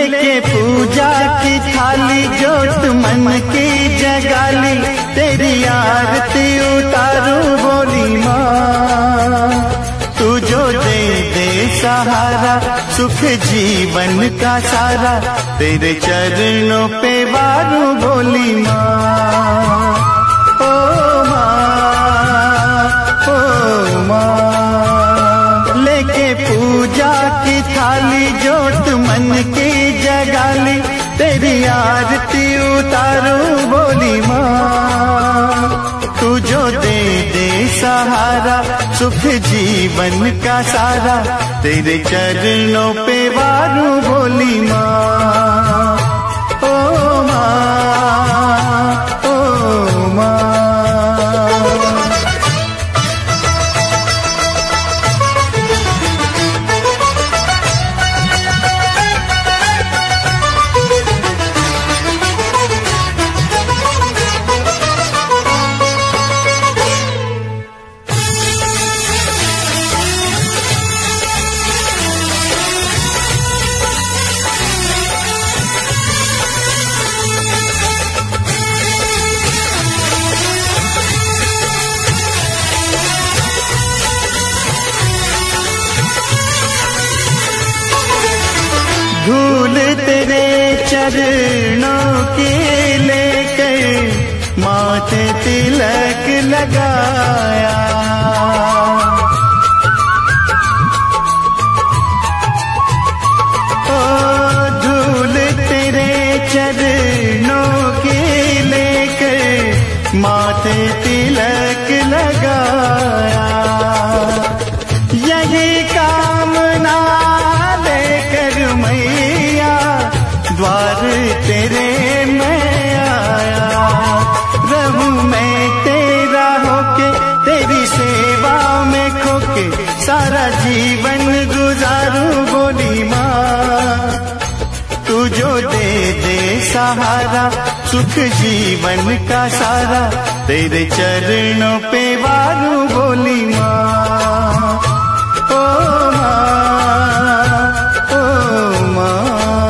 लेके पूजा की थाली जोत मन की जगाली, तेरी आरती उतारूं बोली माँ। तू जो दे दे सहारा सुख जीवन का सारा, तेरे चरणों पे वारूं बोली माँ। ओ माँ, ओ माँ, लेके पूजा की थाली जोत मन की जगाली, तेरी आरती उतारूं बोली माँ। तू जो दे दे सहारा सुख जीवन का सारा, तेरे चरणों पे वारूं बोली माँ। ओ माँ, ओ माँ। धूल तेरे चरणों की लेकर माथे तिलक लगाया, ओ धूल तेरे चरणों की लेकर माथे तिलक लगाया। यही कामना लेकर मैया द्वार तेरे मैं आया। रहूं मैं तेरा होके तेरी सेवा में खोके, सारा जीवन गुजारूं बोली माँ। तू जो दे दे सहारा सुख जीवन का सारा, तेरे चरणों पे वारूं बोली माँ। ओ माँ, ओ माँ।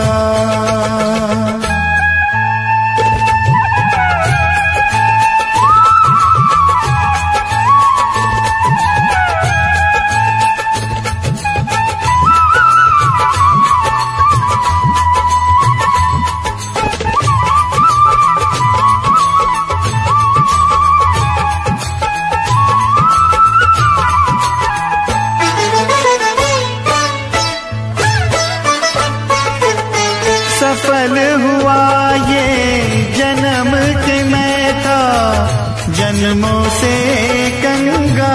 सफल हुआ ये जन्म के मैं था जन्मों से कंगाल।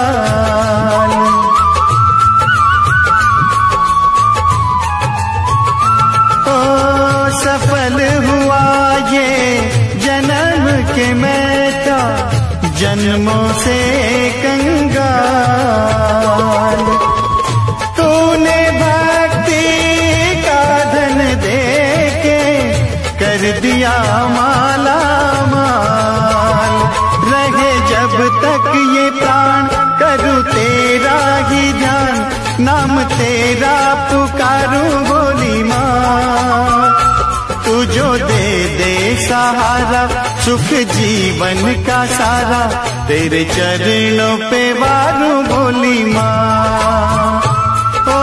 ओ सफल हुआ ये जन्म के मैं था जन्मों से कंगाल। तूने भक्ति का धन दे के कर दिया माला माल। रहे जब तक ये प्राण करूँ तेरा ही ध्यान, नाम तेरा पुकारूं बोली माँ। तू जो दे दे सहारा सुख जीवन का सारा, तेरे चरणों पे वारूं बोली माँ। ओ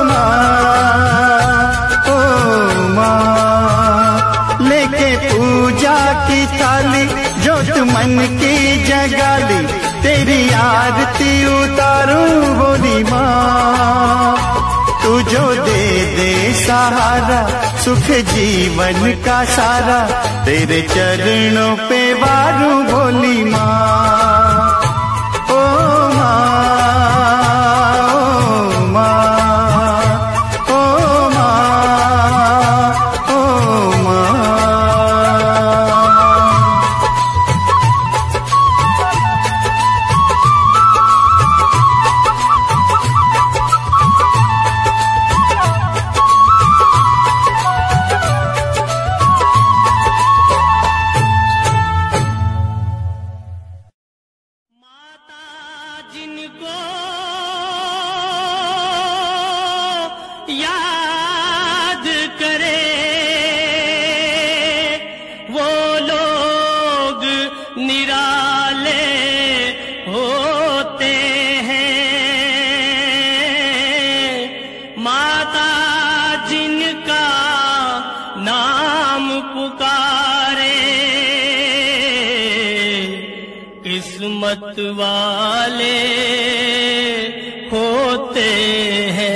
माँ, ओ माँ, लेके पूजा की थाली जोत मन की जगाली, तेरी आरती उतारूं बोली माँ। तू जो दे दे सहारा सुख जीवन का सारा, तेरे चरणों पे वारूं बोली माँ। ओ माँ, ओ माँ, ओ माँ, ओ माँ। जिनको मत वाले होते हैं।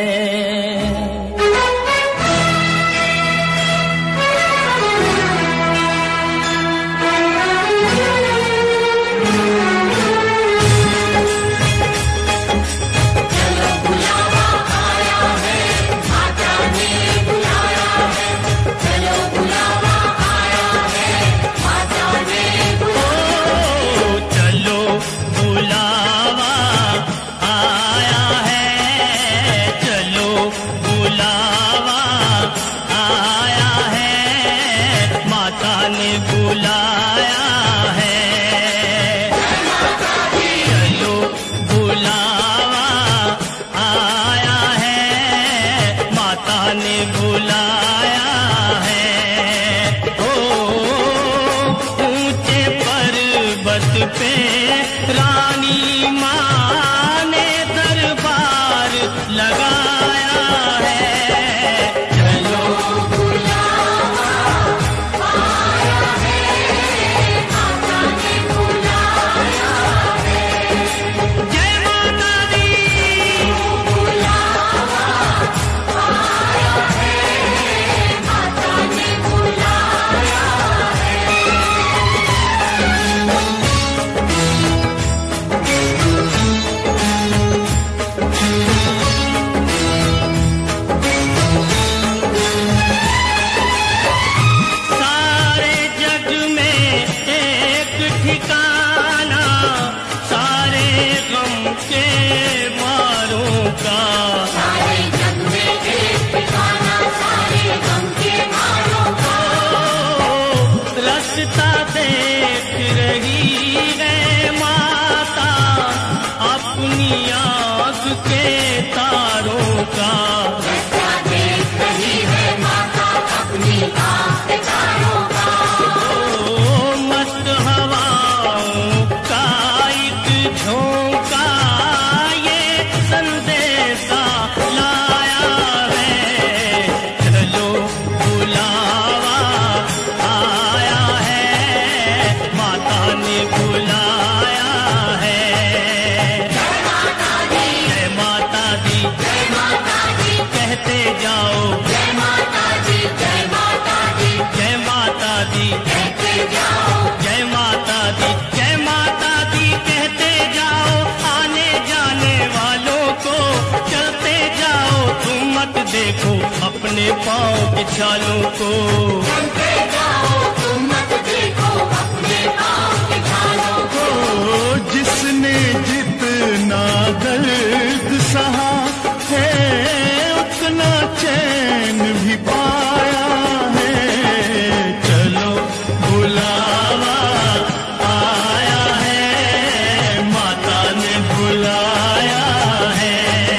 पाँव के छालों को चलते जाओ, तुम मत देखो अपने पाँव के छालों को। जिसने जितना दर्द सहा है उतना चैन भी पाया है। चलो बुलावा आया है, माता ने बुलाया है।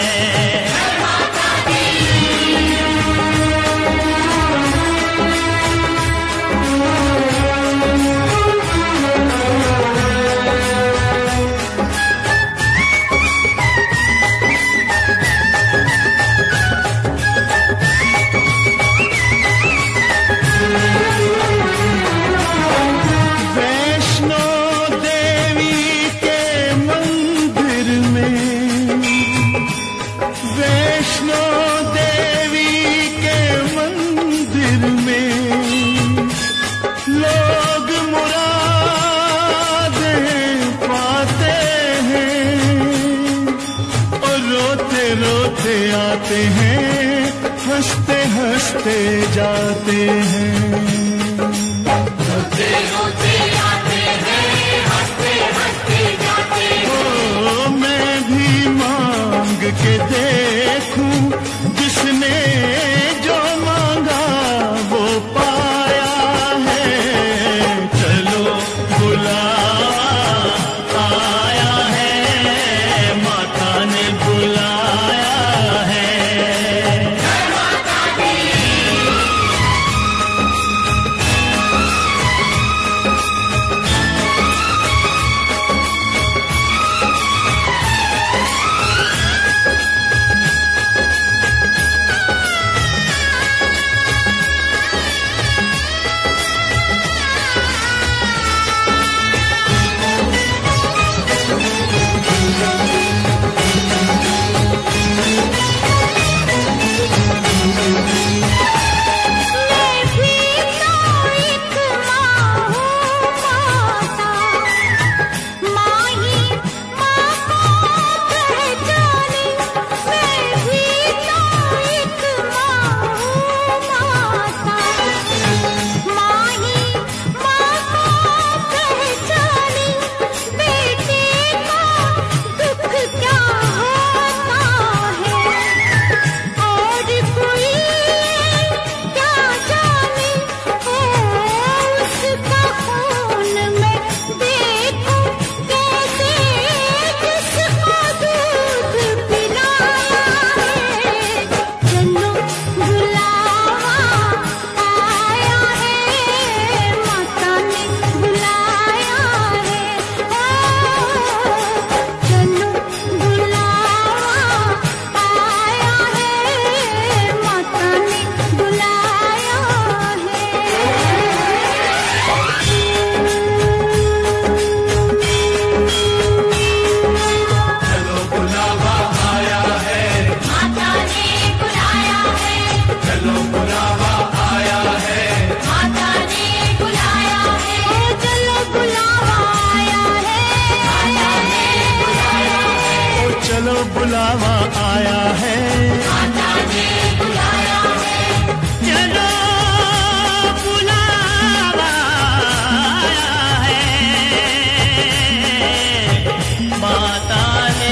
आते हैं हंसते हंसते जाते हैं, रोते रोते आते हैं हंसते हंसते जाते हैं। ओ मैं भी मांग के देखूं, जिसने जो मांगा वो पाया है। चलो बुलावा आया है, माता ने बुलाया। चलो बुलावा आया है, माता ने बुलाया है, चलो बुलावा आया है, माता ने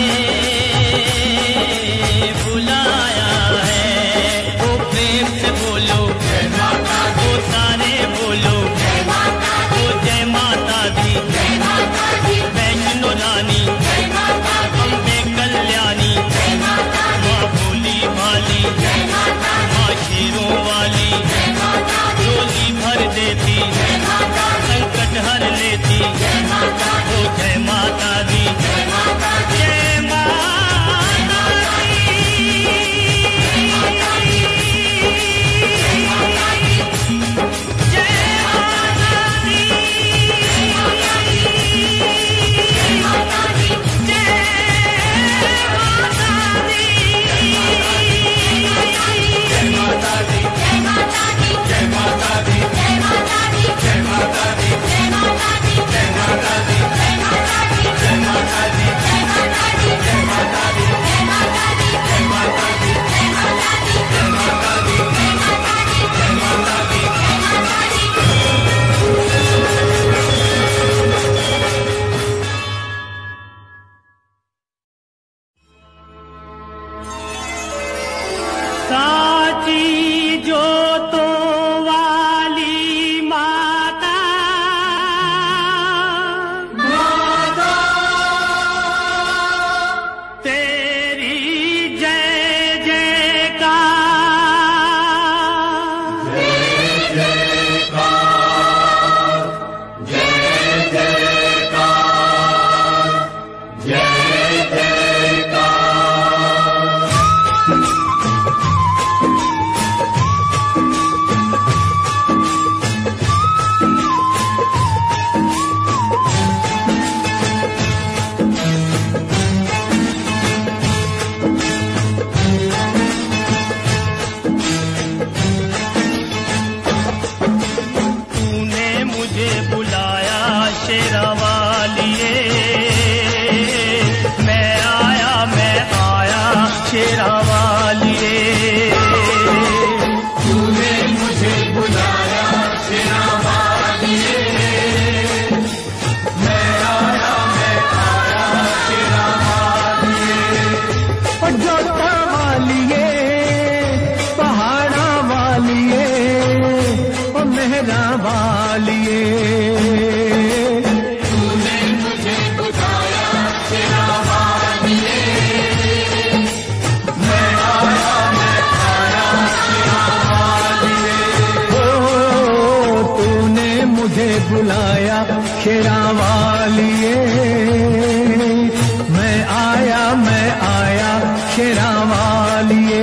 बुलाया है। वो प्रेम से बोलो जय माता दी, वो सारे बोलो जय माता दी, वो जय माता दी, जय माता दी, वैष्णो रानी जय माता दी, अम्बे कल्याणी, जय माता दी, माँ भोली भाली, जय माता दी, माँ शेरों वाली, जय माता दी, झोली भर देती, जय माता दी, संकट हर लेती, जय माता दी, वो जय माता दी, जय माता दी, जय माता दी। जय माता दी, जय माता दी, जय माता दी, जय माता दी, जय माता दी, जय माता दी। जय माता दी, जय माता दी, जय माता दी, जय माता दी, जय माता दी, जय माता दी, जय माता दी, जय माता दी, जय माता दी, जय माता दी, जय माता दी, जय माता दी, जय माता दी, जय माता दी, जय माता दी, जय माता दी, जय माता दी, जय माता दी। साची जोतों वाली माता, तेरी जय जयकार, तूने मुझे बुलाया शेरा वालिए, मैं आया शेरा वालिए। तूने मुझे बुलाया शेरा वालिए, मैं आया शेरा वालिए। ओ जोता वालिए, पहाड़ा वालिए, ओ मेहरा वालिए। तूने मुझे बुलाया शेरा वालिए, मैं आया शेरा वालिए। ओ तूने मुझे बुलाया शेरा वालिए, मैं आया शेरा वालिए।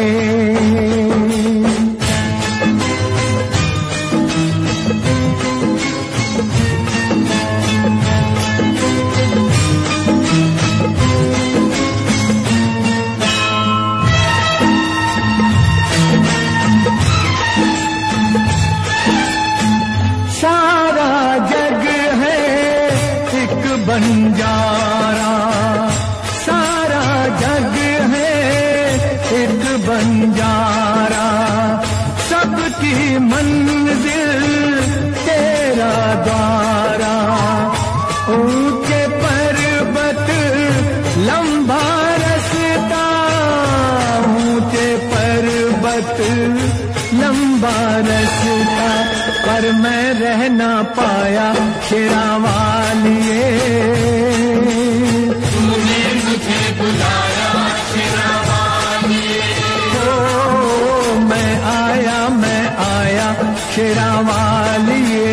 सारा जग है एक बंजारा, सारा जग है एक बंजारा, सबकी मंजिल तेरा द्वारा। ऊंचे पर्वत लंबा रास्ता, ऊंचे पर्वत लंबा रास्ता, पर मैं रह ना पाया शेरा वालिए। तूने मुझे बुलाया शेरा वालिए, ओ मैं आया शेरा वालिए।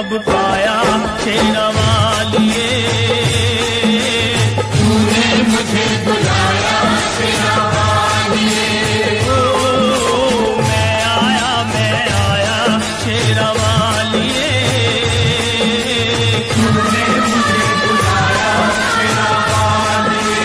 कब पाया शेरवालिए। तूने मुझे बुलाया शेरवालिए। ओ मैं आया शेरवालिए। तूने मुझे बुलाया शेरवालिए।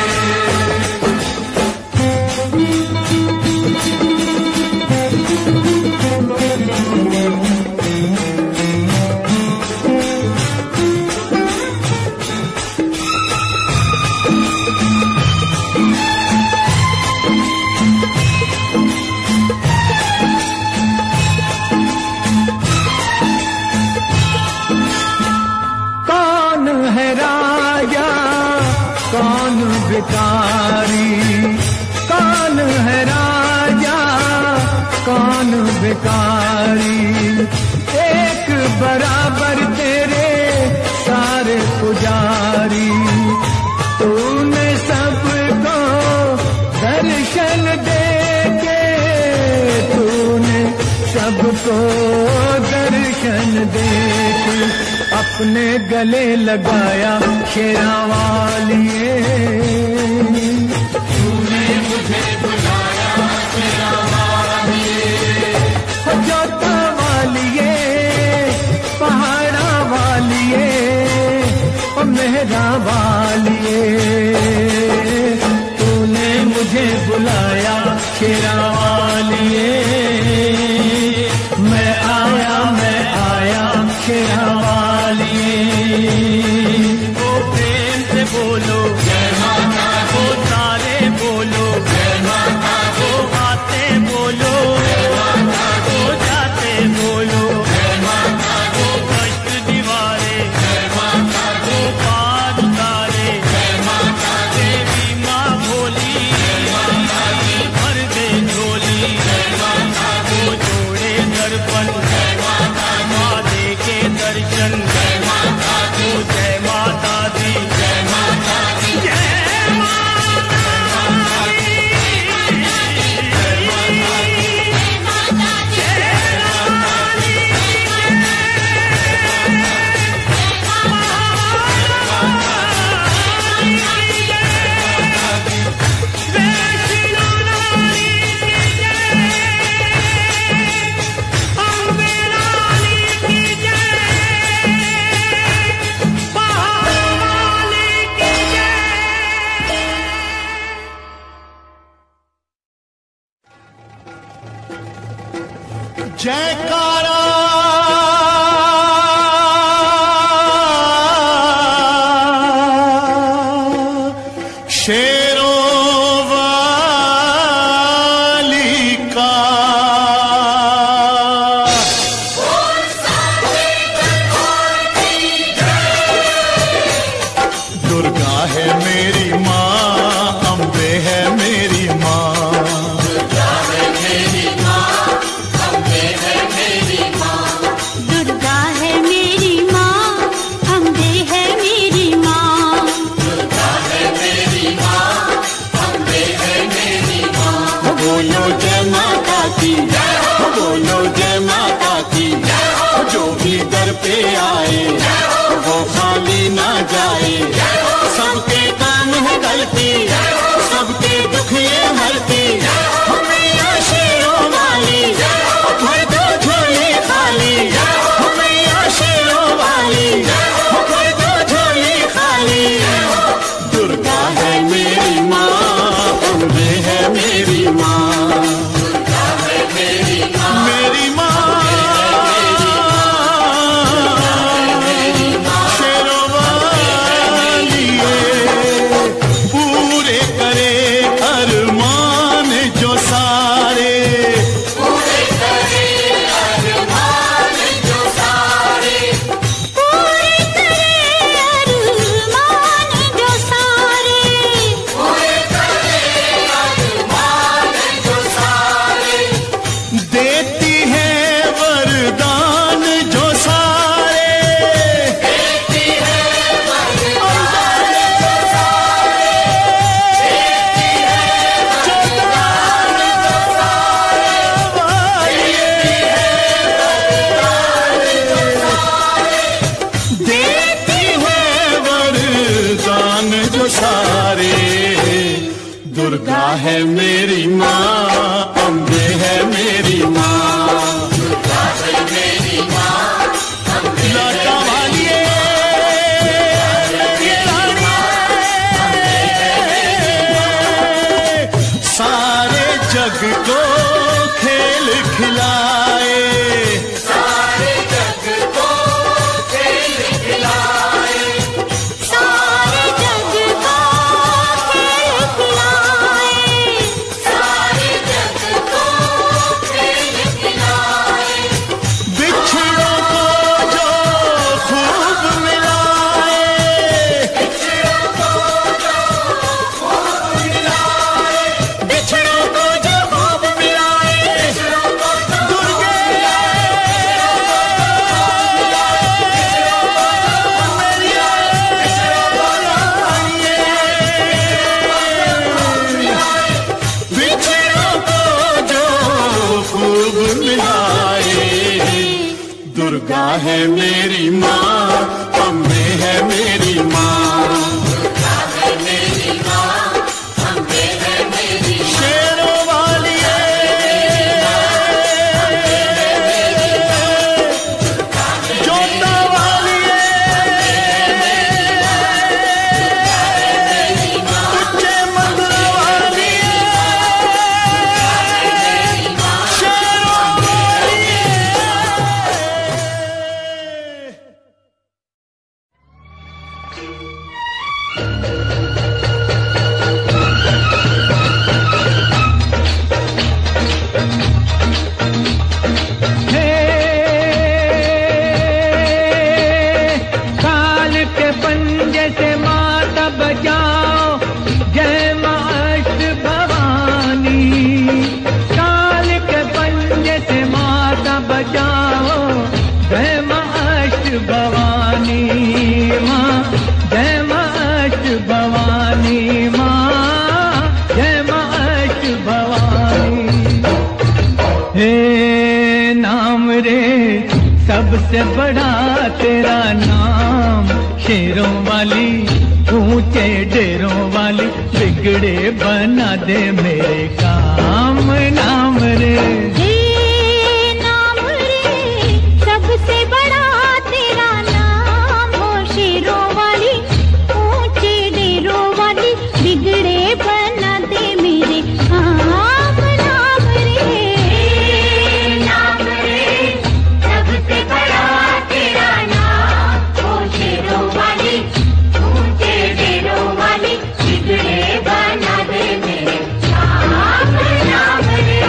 कौन है राजा कौन भिखारी, कौन है राजा कौन भिखारी, एक बराबर तेरे सारे पुजारी। तूने सबको दर्शन देके, तूने सबको दर्शन देके अपने गले लगाया शेरावालिए। तूने मुझे बुलाया शेरवालिए। जोता वालिए पहाड़ा वालिए और मेहरा वालिए, तूने मुझे बुलाया शेरावालिए। मैं आया शेरावालिए। ओ प्रेम से बोलो जय माता ओ सारे बोलो जय माता ओ आते बोलो ओ जाते बोलो जय माता ओ कष्ट दीवारे जय माता ओ पार उतारे जय माता देवी माँ भोली भर दे झोली ओ जोड़े दर्पण माँ दे के दर्शन ओ जय माता दी जय माता दी जय माता दी। जयकारा शेरों वाली का। दुर्गा है मेरी माँ, अम्बे है मेरी माँ। दुर्गा है मेरी माँ, अम्बे है मेरी माँ। दुर्गा है मेरी माँ, अम्बे है मेरी माँ। दुर्गा है मेरी माँ, अम्बे है मेरी माँ। बोलो जय माता की, बोलो जय माता की। जो भी दर पे आए वो खाली ना जाए। सबके काम है गलती, सबके दुख ये हरती। मैया शेरों वाली भर दो झोली खाली। मैया शेरों वाली भर दो झोली खाली। दुर्गा है मेरी माँ, अम्बे है मेरी माँ। दुर्गा है मेरी माँ, मेरी माँ शेरों वाली पूरे करे अरमान है मेरी माँ, अम्बे है मेरी माँ, दुर्गा है मेरी माँ, अम्बे है लौटा वालिए सारे जग को खेल खिलाए, सारे जग को खेल खिलाए, सारे जग को खेल खिलाए, सारे जग को खेल खिलाए, बिछड़ों को जो खूब मिलाए, बिछड़ों को जो खूब मिलाए, बिछड़ों को जो खूब मिलाए, बिछड़ों को जो दुर्गे बिछड़ों को जो खूब मिलाए, दुर्गा है मेरी माँ, अम्बे है मेरी माँ, दुर्गा है मेरी माँ, अम्बे है मेरी माँ, शेरों वाली जोता वाली उच्चे मंदिर वाली शेरों वाली। काल के पंजे से माता बचाओ, जय माँ अष्ट भवानी। काल के पंजे से माता बचाओ, जय माँ अष्ट भवानी माँ, जय माँ अष्ट भवानी माँ, जय माँ अष्ट भवानी। हे नाम रे सबसे बड़ा तेरा नाम, शेरों वाली ऊंचे डेरों वाली, बिगड़े बना दे मेरे काम। नाम रे हे नाम रे सबसे बड़ा तेरा नाम, हो शेरों वाली ऊंचे डेरों वाली, बिगड़े बना दे मेरे काम। नाम रे नाम रे सबसे बड़ा तेरा नाम, ओ शेरों वाली ऊंचे डेरों वाली, बिगड़े बना दे मेरे काम। नाम रे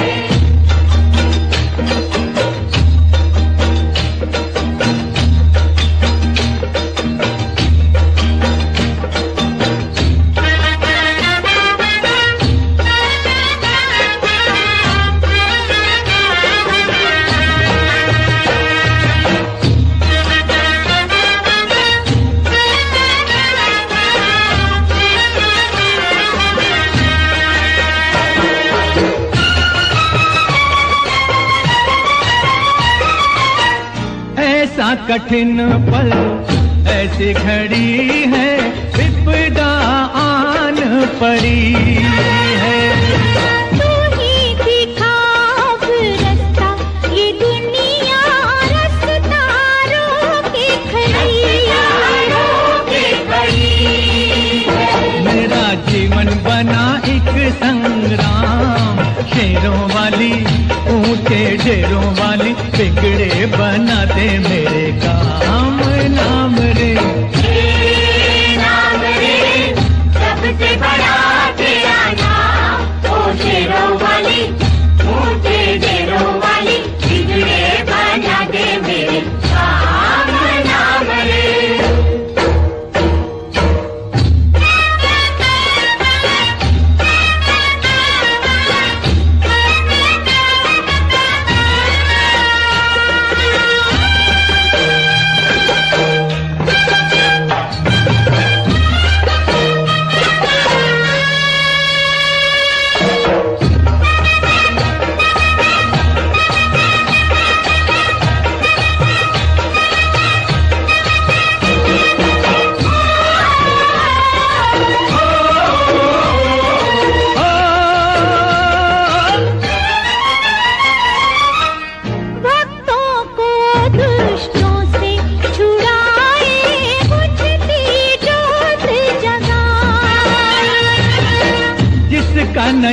ऐसा कठिन पल, ऐसी घड़ी है, विपदा आन पड़ी है। तू ही दिखा अब रास्ता, ये दुनिया रास्ता रोके खड़ी है। मेरा जीवन बना एक संग्राम, शेरों वाली ऊंचे डेरों वाली, बिगड़े बना दे मेरे काम। नाम रे नाम रे सबसे बड़ा तेरा नाम, ओ शेरों वाली ऊंचे डेरों वाली, बिगड़े बना दे मेरे काम। नाम रे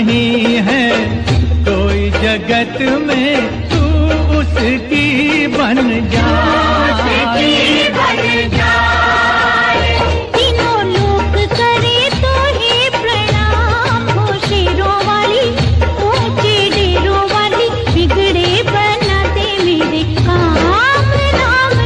नहीं है कोई जगत में, तू उसकी बन जा। तीनों लोक करे तो ही प्रणाम हो, शेरों वाली ऊंचे डेरों वाली, बिगड़े बना दे मेरे काम। नाम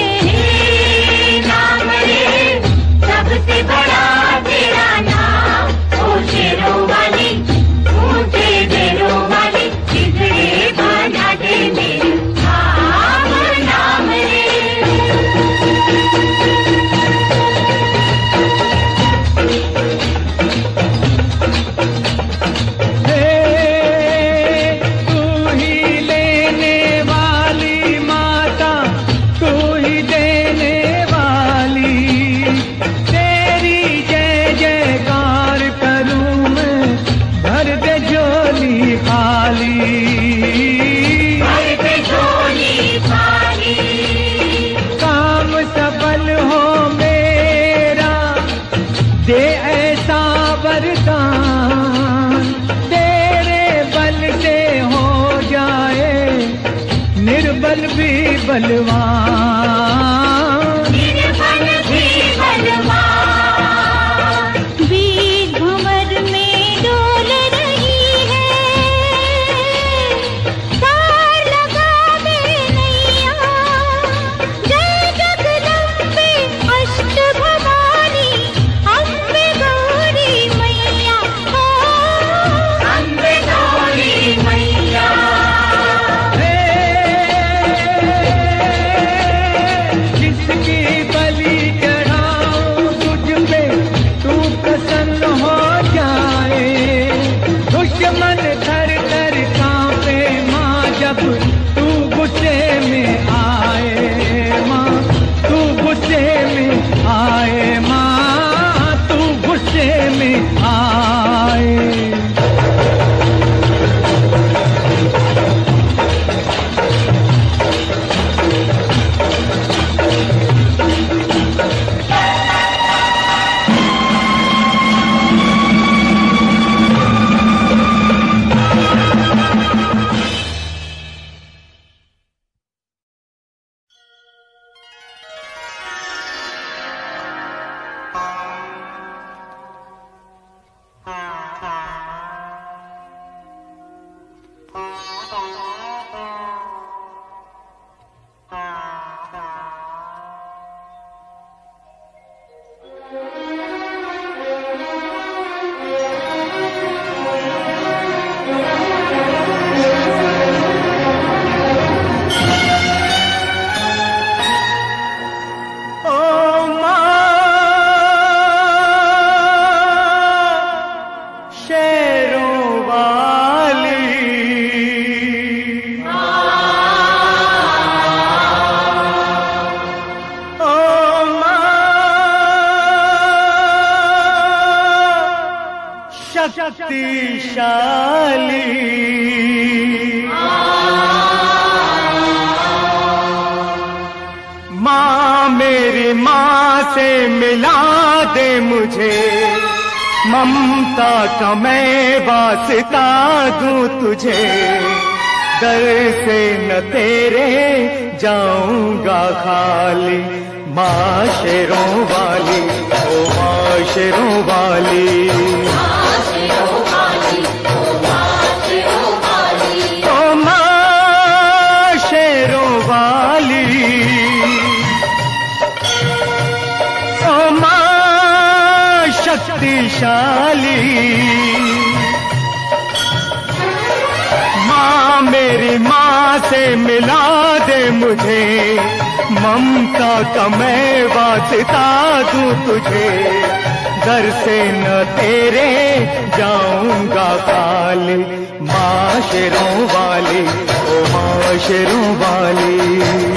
रे सबसे बड़ा तेरा नाम, ओ शेरों वाली ऊंचे डेरों वाली, बिगड़े बना दे मेरे काम। नाम रे तू ही लेने वाली माता, तू ही देने वाली, तेरी जय जयकार करूं मैं, भर दे झोली खाली। काम सफल हो मेरा, दे ऐसा वरदान, तेरे बल से हो जाए निर्बल भी बलवान। वीर भंवर में डोल रही है, तार लगा दे नैया, जय जगदम्बे अष्ट भवानी, अम्बे गौरी मैया, अम्बे गौरी मैया। जिसकी बलि चढ़ाऊं तुझ पे, तू प्रसन्न हो जाए, दुश्मन थर थर कांपे माँ, जब तू गुस्से में आए माँ, तू गुस्से में आए माँ, तू गुस्से में आए। शक्तिशाली माँ, मेरी माँ से मिला दे मुझे, ममता का मैं वास्ता दूं तुझे, दर से न तेरे जाऊंगा खाली। माँ शेरों वाली, ओ माँ शेरों वाली, ओ माँ शेरों वाली, ओ माँ शक्तिशाली, माँ मेरी माँ से मिला दे मुझे, ममता का मैं वास्ता दूं तुझे, घर से न तेरे जाऊंगा खाली। माँ शेरों वाली, ओ माँ शेरों वाली,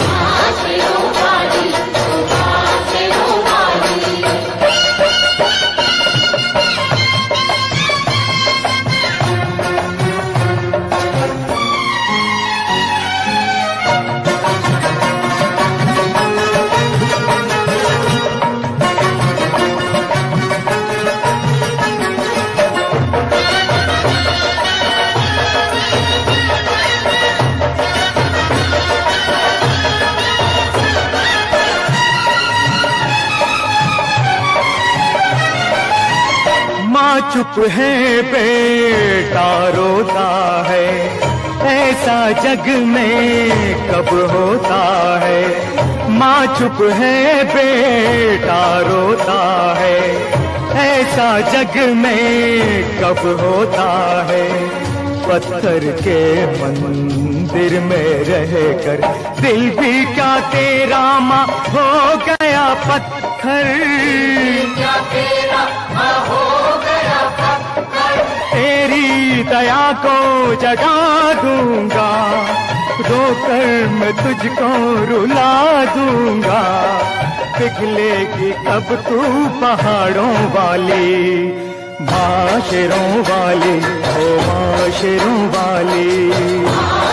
चुप है बेटा रोता है, ऐसा जग में कब होता है। माँ चुप है बेटा रोता है, ऐसा जग में कब होता है। पत्थर के मंदिर में रहकर दिल भी क्या तेरा माँ हो गया पत्थर, क्या तेरा माँ हो गया पत्थर। तेरी दया को जगा दूंगा, रोकर मैं तुझको रुला दूंगा। पिघलेगी कब तू पहाड़ों वाली, माँ शेरों वाली, ओ माँ शेरों वाली।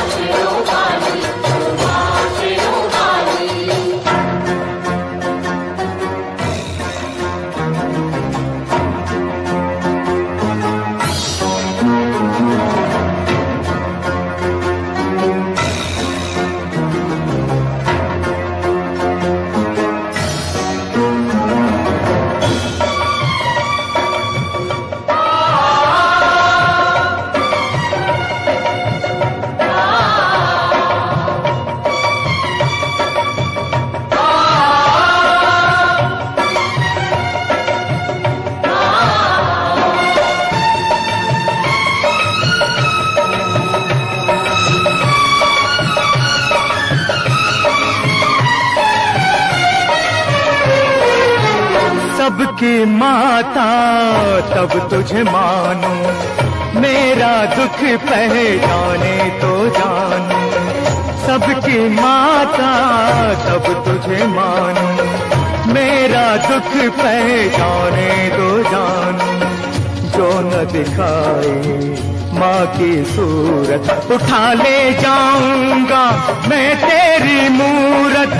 सबकी माता तब तुझे मानूं, मेरा दुख पहचाने तो जानूं। सबकी माता तब तुझे मानूं, मेरा दुख पहचाने तो जानूं। जो न दिखाई माँ की सूरत, उठा ले जाऊंगा मैं तेरी मूरत।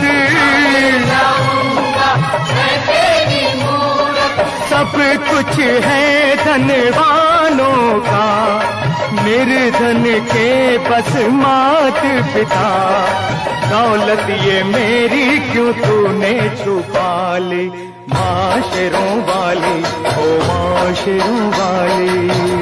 सब कुछ है धनवानों का, निर्धन के बस मात पिता। दौलत ये मेरी क्यों तूने छुपा ली, माँ शेरों वाली, ओ माँ शेरों वाली।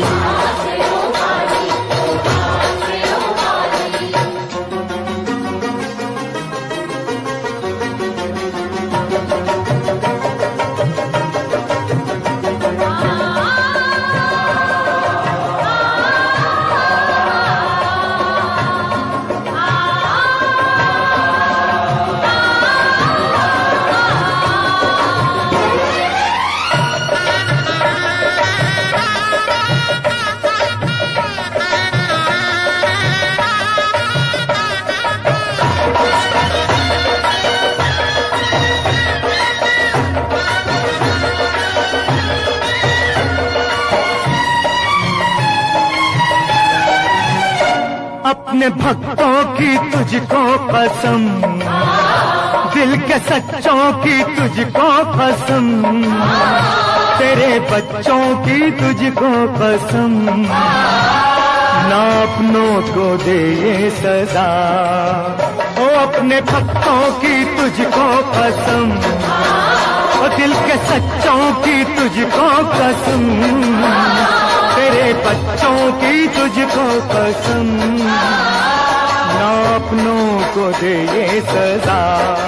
अपने भक्तों की तुझको कसम, दिल के सच्चों की तुझको कसम, तेरे बच्चों की तुझको कसम। ना अपनों को दे ये सजा, ओ अपने भक्तों की तुझको कसम, ओ दिल के सच्चों की तुझको कसम, तेरे बच्चों की तुझको कसम। ना अपनों को दे ये सजा,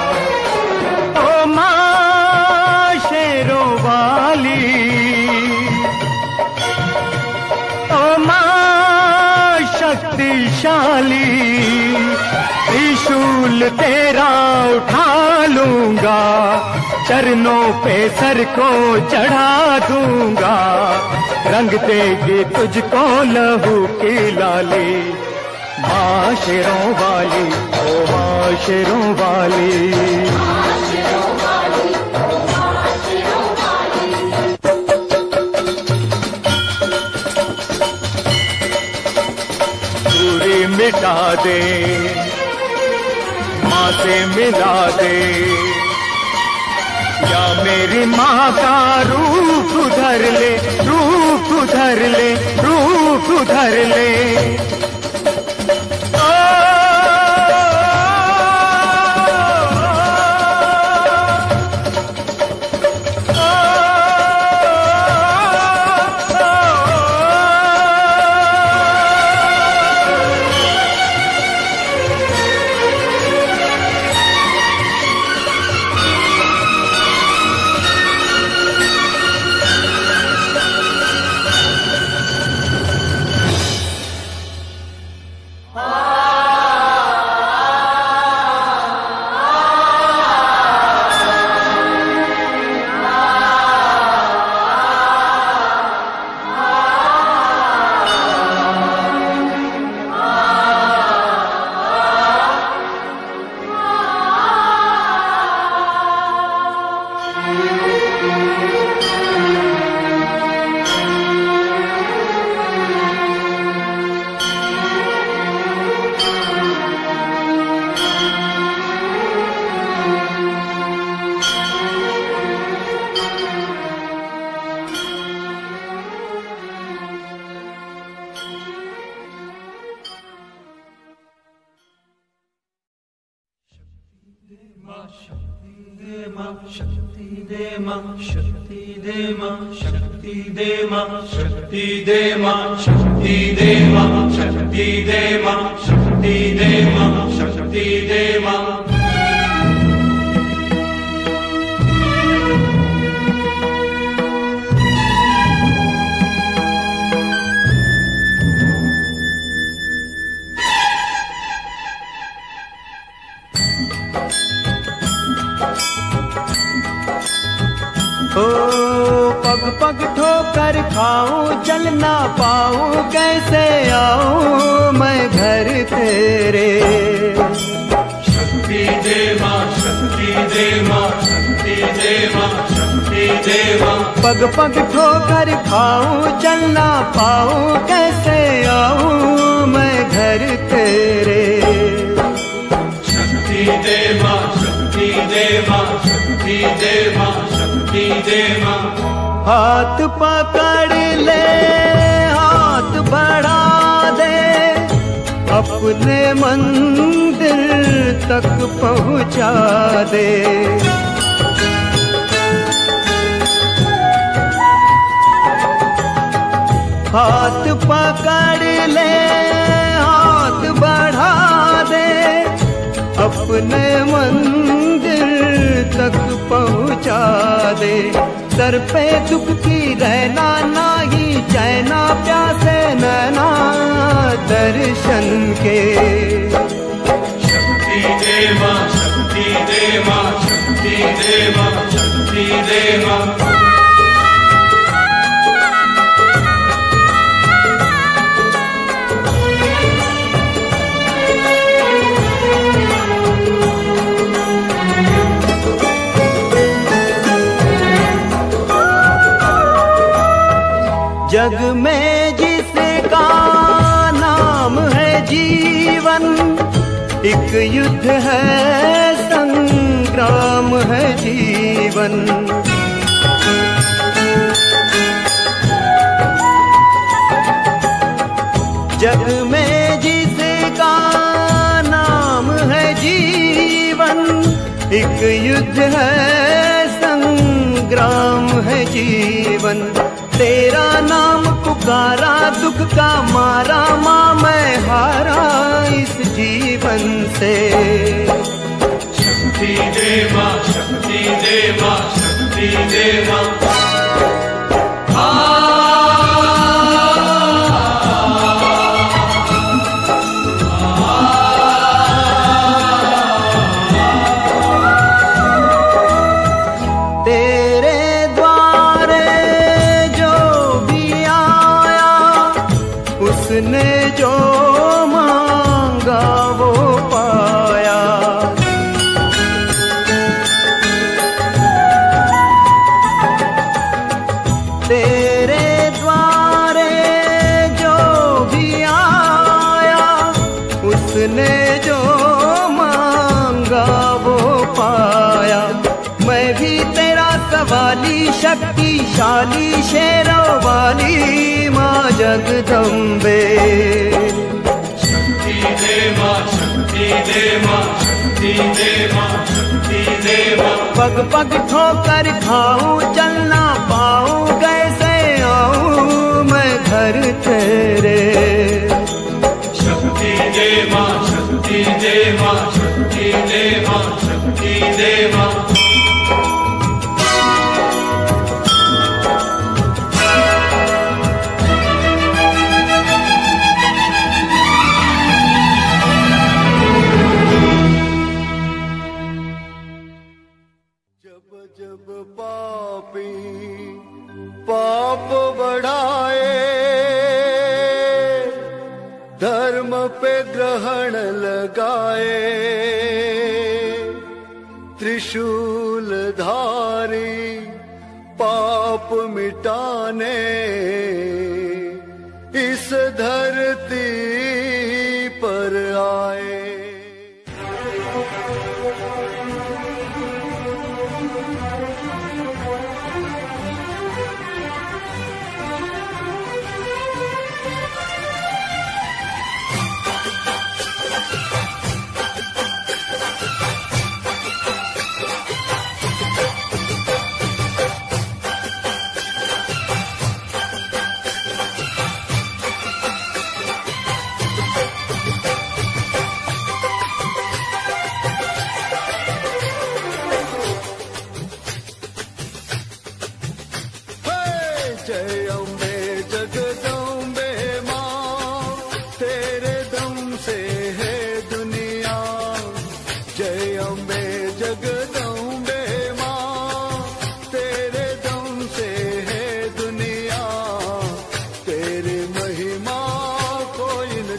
ओ माँ शेरों वाली, ओ माँ शक्तिशाली। त्रिशूल तेरा उठा लूंगा, चरणों पे सर को चढ़ा दूंगा। रंग देगी तुझको लहू की लाली, माँ शेरों वाली, ओ माँ शेरों वाली। दूरी मिटा दे, माँ से मिला दे, या मेरी माँ का रूप धर ले, रूप धर ले, रूप धर ले। पग पग ठोकर खाऊं चल ना पाऊं कैसे आऊं मैं घर तेरे। शक्ति दे मां, शक्ति दे मां, शक्ति दे मां, शक्ति दे मां। पग पग ठोकर खाऊं चल ना पाऊं कैसे आऊं मैं घर तेरे। शक्ति दे मां, शक्ति दे मां, शक्ति दे मां, शक्ति दे मां। हाथ पकड़ ले हाथ बढ़ा दे अपने मंदिर तक पहुंचा दे। हाथ पकड़ ले हाथ बढ़ा दे अपने मंदिर तक पहुंचा दे। सर पे दुख की रहना नाही चैना प्यासे नैना दर्शन के। शक्ति दे मां, शक्ति दे मां, शक्ति दे मां, शक्ति दे मां। जग में जिसका नाम है जीवन एक युद्ध है संग्राम है जीवन। जग में जिसका नाम है जीवन एक युद्ध है संग्राम है जीवन। तेरा नाम पुकारा दुख का मारा माँ मैं हारा इस जीवन से। शक्ति दे मां, शक्ति दे मां, शक्ति दे मां। उसने जो मांगा वो पाया। तेरे द्वारे जो भी आया उसने जो मांगा वो पाया। मैं भी तेरा सवाली शक्तिशाली शेरों वाली माँ जगदम्बे। शक्ति दे मां, शक्ति दे मां, शक्ति दे मां, शक्ति दे मां। पग पग ठोकर खाऊं चल ना पाऊं कैसे आऊं मैं घर तेरे। शक्ति दे मां, शक्ति दे मां, शक्ति दे मां, शक्ति दे मां। जब पापी पाप बढ़ाए धर्म पे ग्रहण लगाए त्रिशूल धारी पाप मिटाने इस धरती पर आए।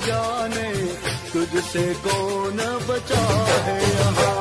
जाने तुझसे कौन बचा है यहाँ।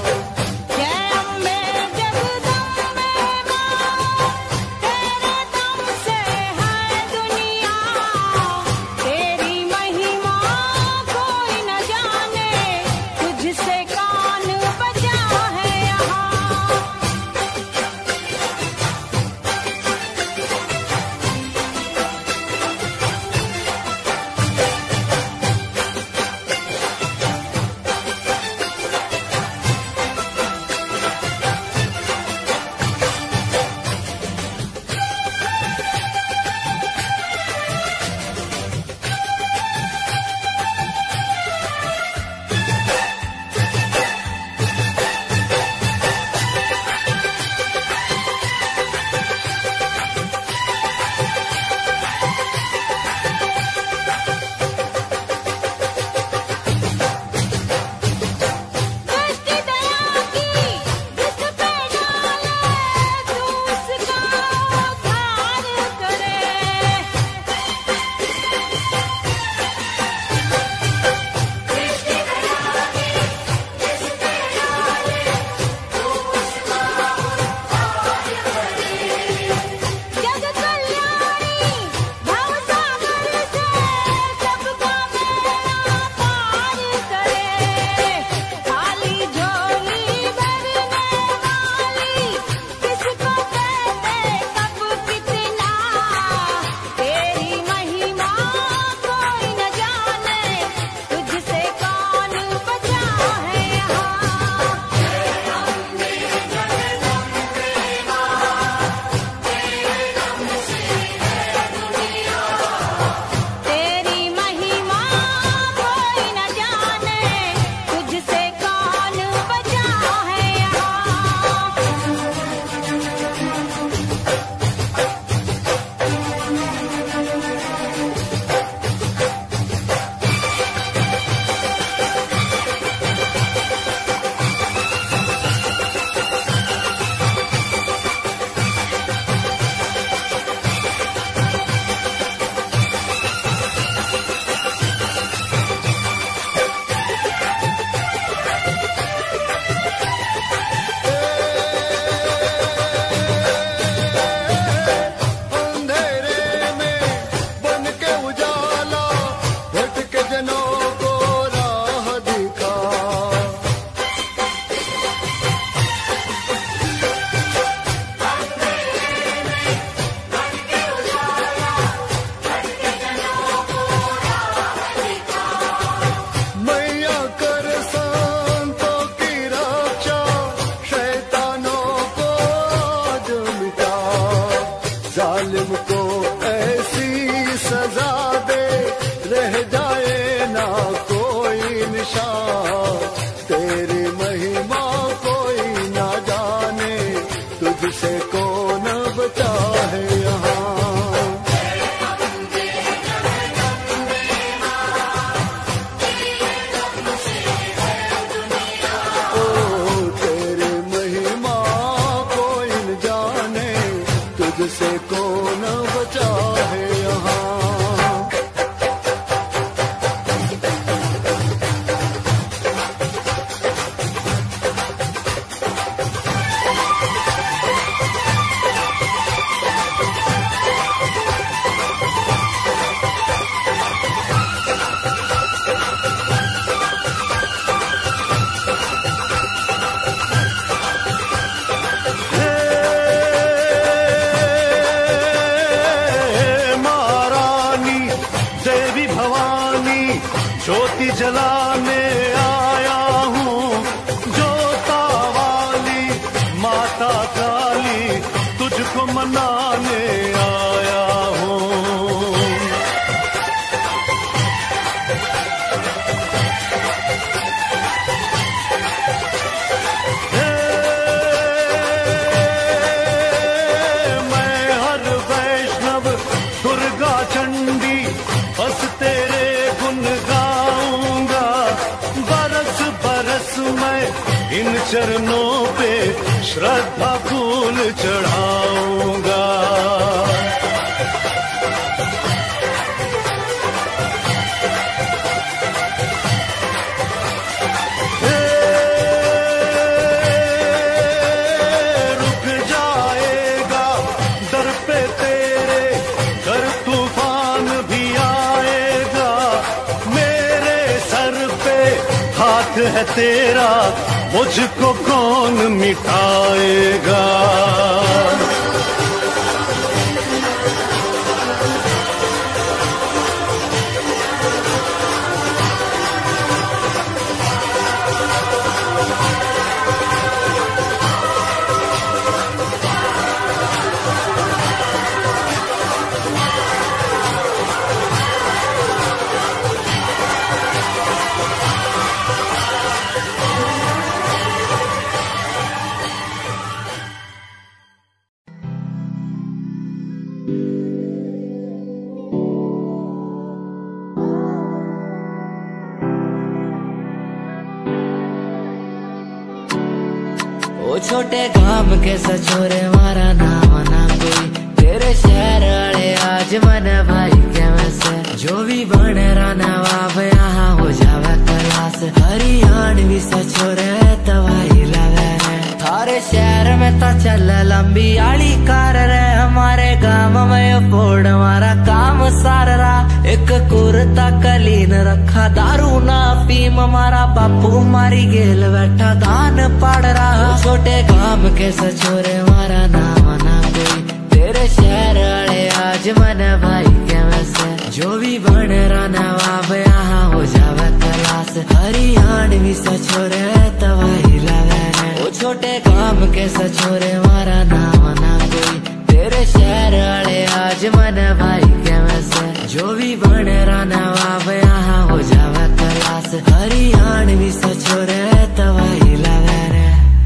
जालिम को ऐसी सजा दे रह जाए ना कोई निशान, तेरी महिमा कोई ना जाने, तुझसे कौन बचा है यहाँ। तुझसे कौन बचा है यहाँ। ज्योति जलाने आया हूँ, जोता वाली माता काली, तुझको मनाने आया हूँ। मैं हर वैष्णव दुर्गा चंडी बस तेरे गुण गाऊंगा, बरस बरस मैं इन चरणों पे श्रद्धा फूल चढ़ाऊंगा। हाथ है तेरा, मुझको कौन मिटाएगा। ओ छोटे काम के सचोरे मारा नाम ना कोई, तेरे शहर वाले आज मन भाई के वैसे, जो भी बने रहना बाप यहाँ हो जावे क्लास, हरियाण भी सचोरे तबाही लगे रे, थारे शहर में तो चल लंबी आली कार रे, हमारे गाँव में फोड़ हमारा काम सार रहा, एक कुर्ता कलीन रखा दारू ना पीम, हमारा बापू मारी गेल बैठा दान पड़ रहा, छोटे काम के सचोरे मारा नाम ना कोई, तेरे शहर वाले आज मन भाई के वैसे, जो भी बन रहना बाप यहाँ हो जावे क्लास, हरियाण भी सचोरे तबाही लगे रे, वो छोटे काम के सचोरे मारा नाम ना कोई, तेरे शहर वाले आज मन भाई के वैसे, जो भी बन रहना बाप यहाँ हो जावे क्लास, हरियाण भी सचोरे तबाही लगे रे।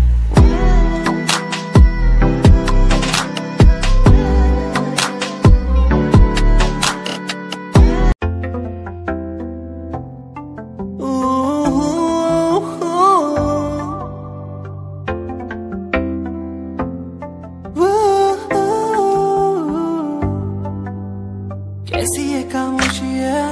कैसी ये खामोशी है,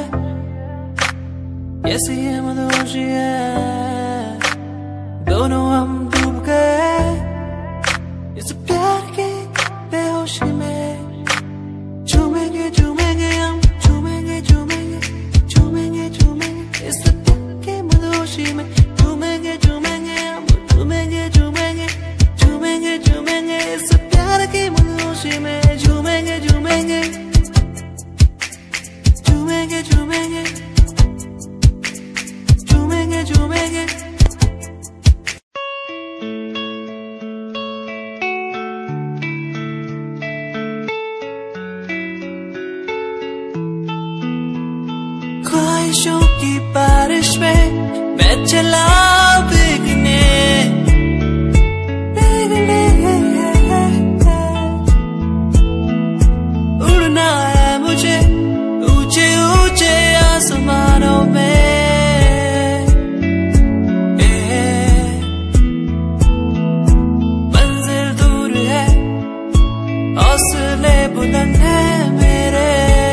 कैसी ये मदहोशी है, दोनों हम डूब गए इस प्यार के बेहोशी में, झूमेंगे झूमेंगे हम, झूमेंगे झूमेंगे झूमेंगे झूमेंगे इस प्यार के मदहोशी में, झूमेंगे झूमेंगे हम, झूमेंगे झूमेंगे झूमेंगे झूमेंगे इस प्यार के मदहोशी में, झूमेंगे झूमेंगे झूमेंगे झूमेंगे झूमेंगे झूमेंगे। ख्वाहिशों की बारिश में मैं चला भीगने, उड़ना है मुझे ऊंचे ऊंचे आसमानों में, मंजिल दूर है हौसले बुलंद है मेरे,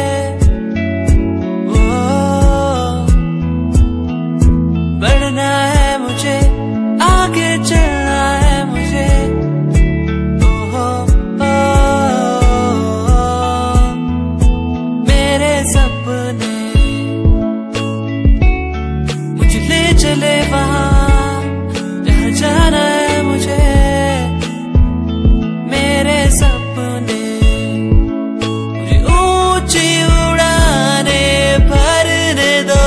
बढ़ना है मुझे आगे चलना है मुझे, मेरे सपने मुझे ले चले वहाँ जहाँ जाना है मुझे, मेरे सपने मुझे ऊंची उड़ाने भरने दो,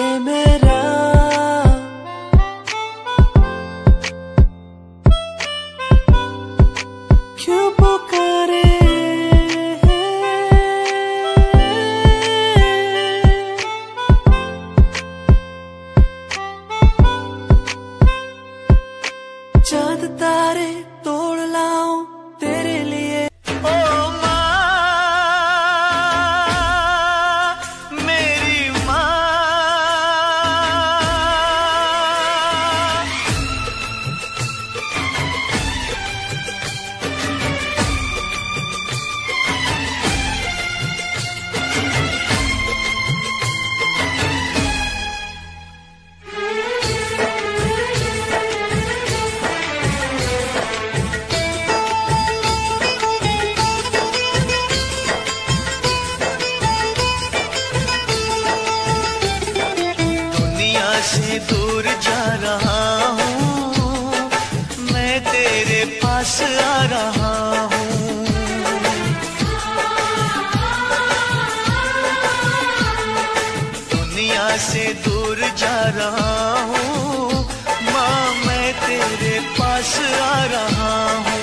मेरा क्यों पुकारे चांद तारे तोड़ लाऊं तेरे लिए। ओ माँ, मेरी माँ, से दूर जा रहा हूँ, मैं तेरे पास आ रहा हूँ। दुनिया से दूर जा रहा हूँ, माँ मैं तेरे पास आ रहा हूँ।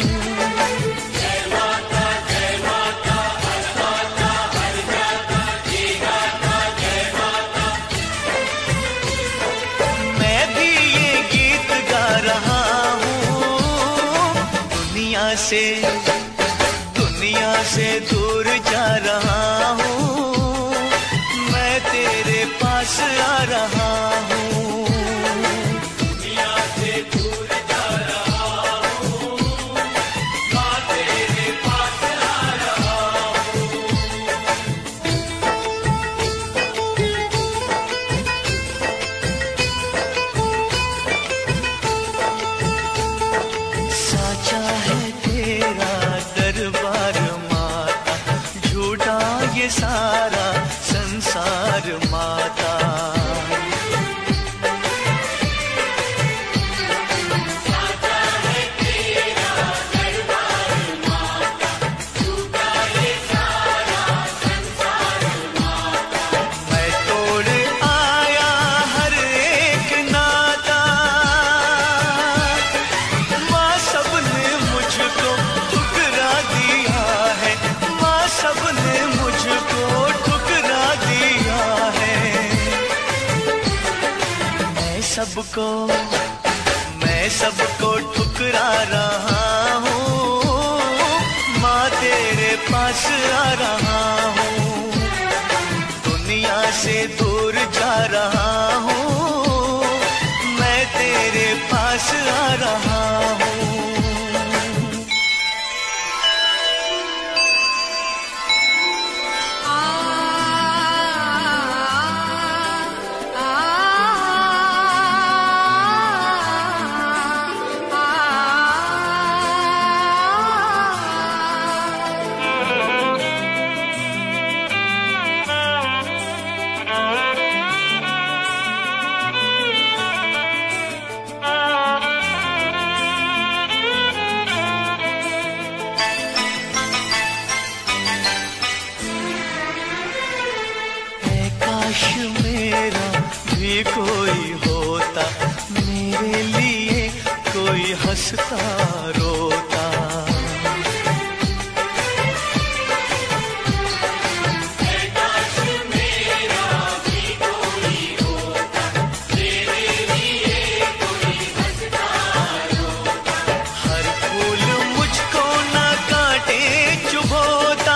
दुनिया से दूर जा रहा हूँ, मैं तेरे पास आ रहा हूँ। दुनिया से दूर जा रहा हूँ, मैं तेरे पास आ रहा हूँ। साचा है तेरा दरबार माता, झूठा ये सारा संसार माता। साचा है तेरा दरबार माता, झूठा ये सारा संसार माता। मैं तोड़ आया हर एक नाता, माँ सबने मुझको ठुकरा दिया है, माँ सबने मुझको ठुकरा दिया है। मैं सबको ठुकरा रहा हूँ, माँ तेरे पास आ रहा हूँ। दुनिया से दूर जा रहा हूँ, मैं तेरे पास आ रहा हूँ। काश मेरा भी कोई होता, मेरे लिए कोई हंसता रोता। काश मेरा भी कोई होता, मेरे लिए कोई हंसता रोता। हर फूल मुझको ना काटे चुभोता,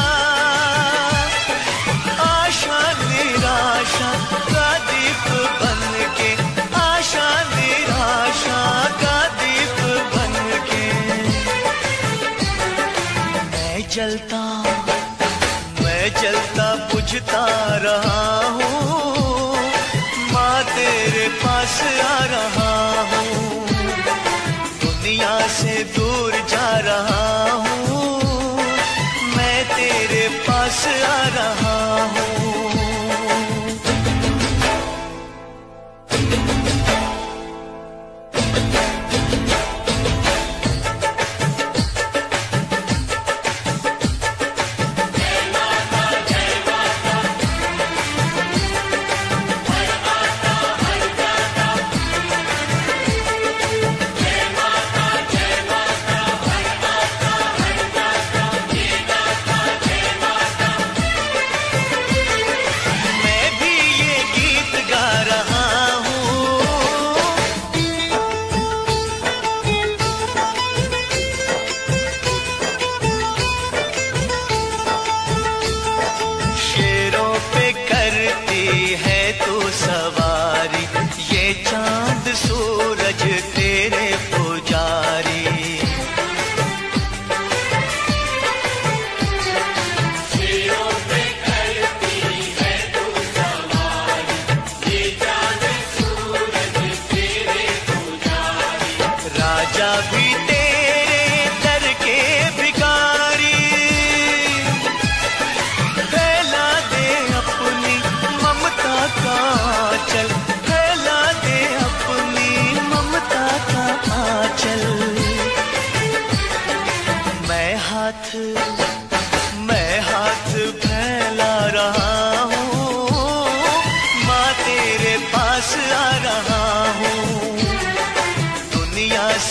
आशा निराशा का दीप बन के, आशा निराशा का दीप बन के। मैं जलता बुझता रहा हूँ, माँ तेरे पास आ रहा हूँ। दुनिया से दूर जा रहा हूँ, मैं तेरे पास आ रहा हूँ।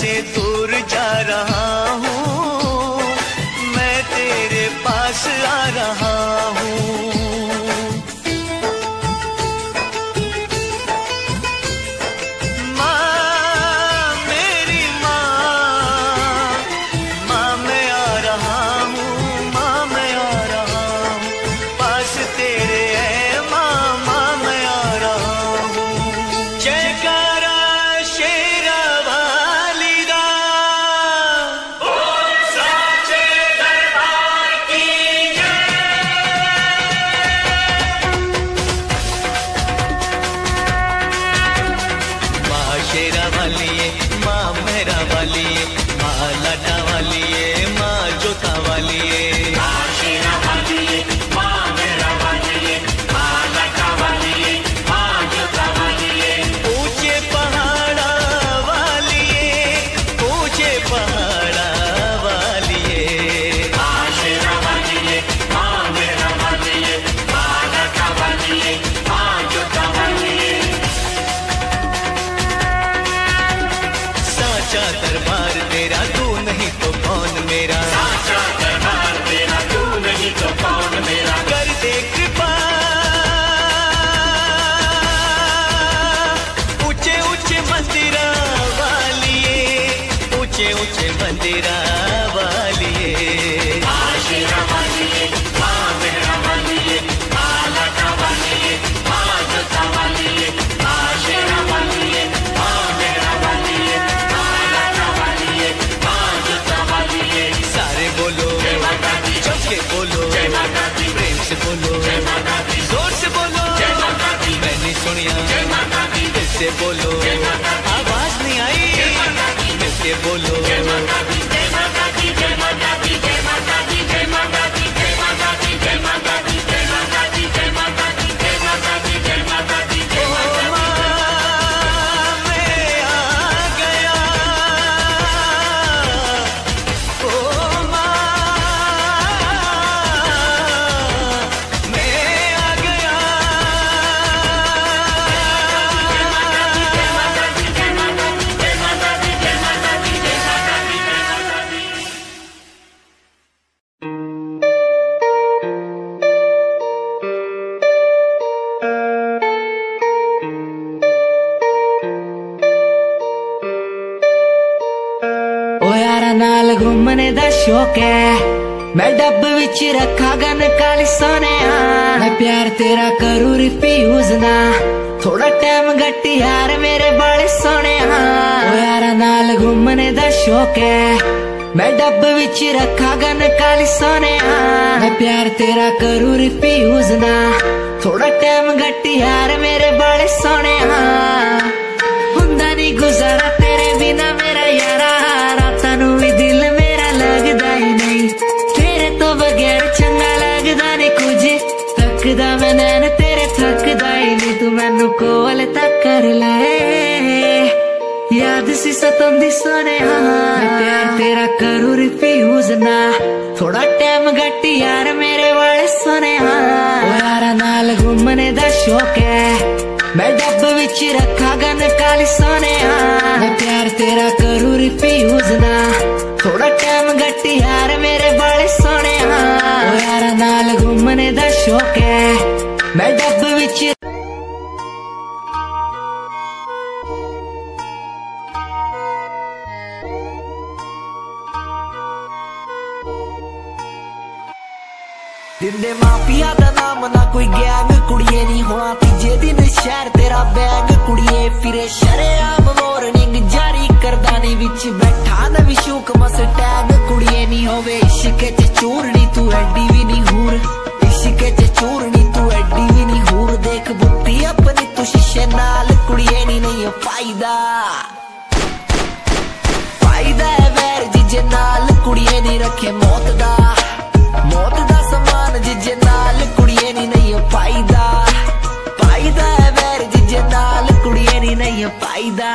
से दूर जा रहा हूँ, मैं तेरे पास आ रहा हूँ। बोलो, आवाज नहीं आई, मिलके बोलो। जय माता दी, जय माता दी, जय माता दी, जय माता दी, जय माता दी, जय माता दी, जय माता दी, जय माता दी, जय माता दी, जय माता दी, जय माता दी, जय माता दी। मैं आ गया, ओ माँ मैं आ गया। नाल घूमने दा शौक है, मैं डब विच रखा गन काली सोने। मैं प्यार तेरा करूँ रिफ्यूज ना, थोड़ा टाइम घट यार मेरे बड़े सोने। ओ यारा नाल घूमने दा शौक है, मैं डब विच रखा गन काली सोने। मैं प्यार तेरा करूँ रिफ्यूज ना, थोड़ा टाइम घट यार मेरे बड़े सोने। हुंदा नहीं गुजारा तेरे बिना मेरा यारा, रातां नूं भी दिल मेरा लगदा ही नहीं। तेरे तो बगैर चंगा लगदा नहीं कुछ, तकदा मैं नैन तेरे थकदा ही नहीं। तू मैनू कोल तक कर ले, याद सी सतांदी सोने। मैं प्यार तेरा करूँ रिफ्यूज ना, थोड़ा टाइम घट यार मेरे वाले सोने। ओ यारा नाल घूमने दा शौक है, मैं डब विच रखा गन काली सोने। मैं प्यार तेरा करूँ रिफ्यूज ना, थोड़ा टाइम घट यार मेरे बड़े सोने। ओ यारा नाल घूमने दा शौक है, मैं डब विच दिंदे माफिया दा नाम ना कोई गैंग कुड़िए नहीं होना। तीजे दिन शहर तेरा बैग कुड़िए फिरे शरेआम वार्निंग जारी करदा नहीं, विच बैठा न विशूक मस टैग कुड़िए नहीं होवे। इश्क च चूरनी तू एडी भी नहीं हूर, इश्क च चूरनी तू एडी भी नहीं हूर। देख बुत्ती अपनी तू शीशे नाल कुड़िए नहीं फायदा, फायदा है वैर जिजे नाल कुड़िए नहीं रखे मौत दा, मौत दा समान जिजे नाल कुड़िए नहीं फायदा। फायदा है वैर जिजे नाल कुड़िए नहीं फायदा।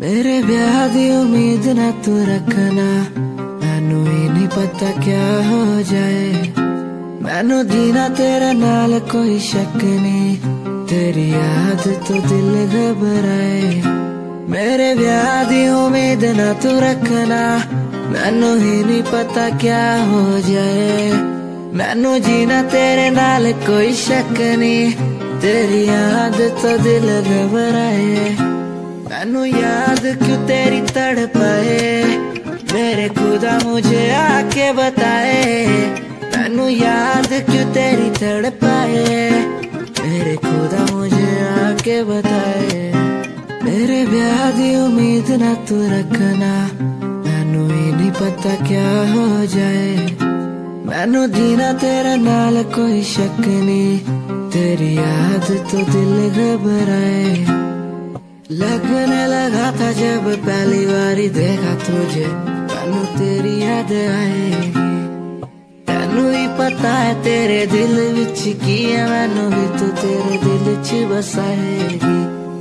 मेरे ब्याह दी उम्मीद ना तू रखना, मैनू ही नहीं पता क्या हो जाए। मैनू जीना तेरे नाल कोई शक नहीं, तेरी याद तो दिल घबराए। मेरे ब्याह दी उम्मीद ना तू रखना, मैनू ही नहीं पता क्या हो जाए। मैनू जीना तेरे नाल कोई शक नहीं, तेरी याद तो दिल घबराए। मैनू याद क्यों तेरी तड़पाए, मेरे खुदा मुझे आके बताए। मैनू याद क्यों तेरी तड़पाए, मेरे खुदा मुझे आके बताए। मेरे ब्याह दी उम्मीद ना तू रखना, मैनू ही नहीं पता क्या हो जाए। मैनू जीना तेरे नाल कोई शक नहीं, तेरी याद तो दिल घबराए। लगने लगा था जब पहली बारी देखा तुझे, मैनू तेरी याद आएगी। तैनू ही पता है तेरे दिल विच की है, मैनू भी तू तेरे दिल च बसाएगी।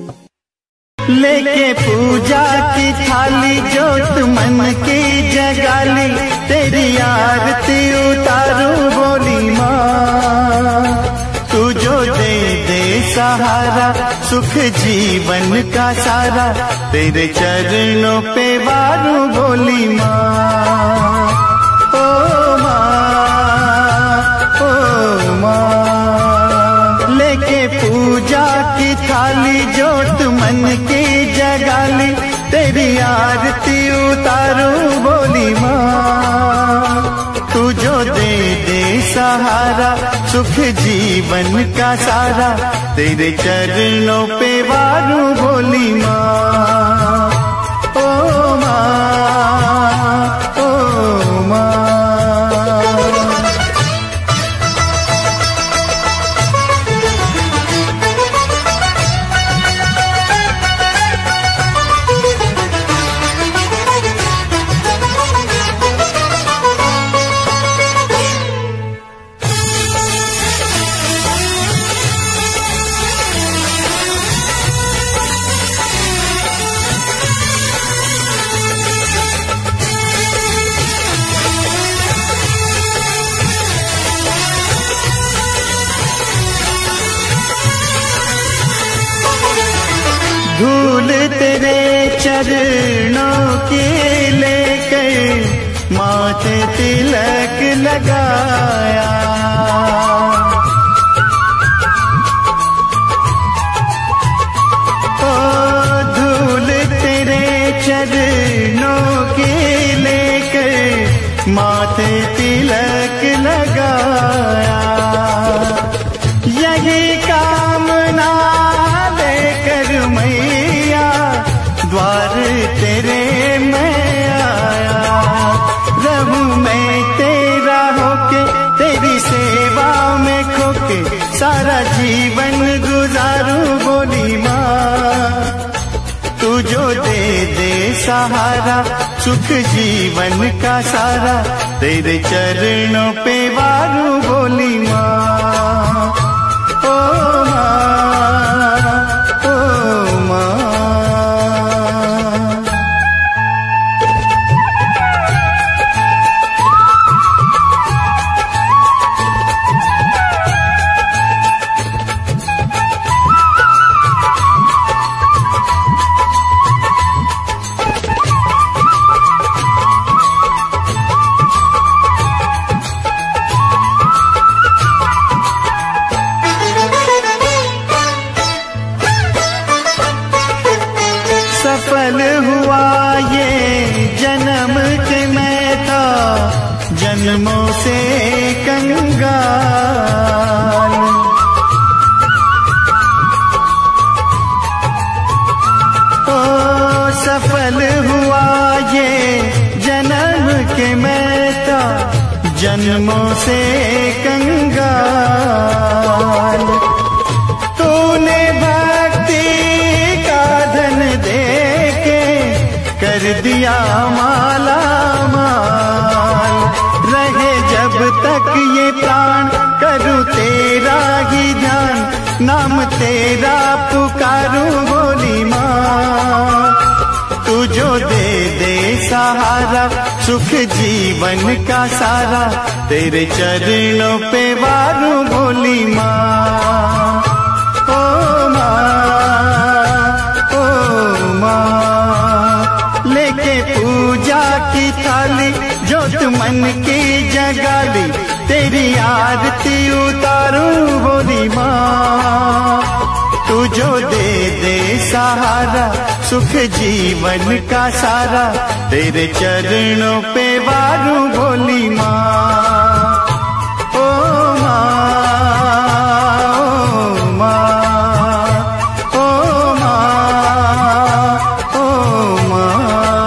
लेके पूजा की थाली जोत मन की जगाली, तेरी आरती उतारू बोली माँ। तू जो दे दे सहारा, सुख जीवन का सारा, तेरे चरणों पे वारू बोली माँ। ओ माँ, लेके पूजा की थाली जोत मन की जगाली, तेरी आरती उतारू बोली माँ। तू जो दे दे सहारा, सुख जीवन का सारा, तेरे चरणों पे वारू बोली माँ। ओ माँ, ओ माँ। धूल तेरे चरणों की लेकर माथे तिलक लगाया। ओ धूल तेरे चरणों की लेकर माथे तिलक लगाया। यही कामना लेकर मैया द्वार तेरे मैं आया। रहूं मैं तेरा होके, तेरी सेवा में खोके, सारा जीवन गुजारूं बोली माँ। तू जो दे दे सहारा, सुख जीवन का सारा, तेरे चरणों पे वारू बोली माँ। ओ माँ, ओ माँ। सफल हुआ ये जन्म के मैं था, जन्मों से कंगाल। ओ सफल हुआ ये जन्म के मैं था, जन्मों से कंगाल। तूने भक्ति का धन दे के कर दिया माला माल। रहे जब तक ये प्राण, करूँ तेरा ही ध्यान, नाम तेरा पुकारूं बोली माँ। जो दे दे सहारा सुख जीवन का सारा, तेरे चरणों पे वारू बोली माँ। ओ माँ, ओ माँ, लेके पूजा की थाली जोत मन की जगाली, तेरी आरती उतारूं बोली माँ। तू जो दे दे सहारा सुख जीवन का सारा, तेरे चरणों पे वारू बोली माँ। ओ माँ, ओ माँ, ओ माँ, ओ माँ।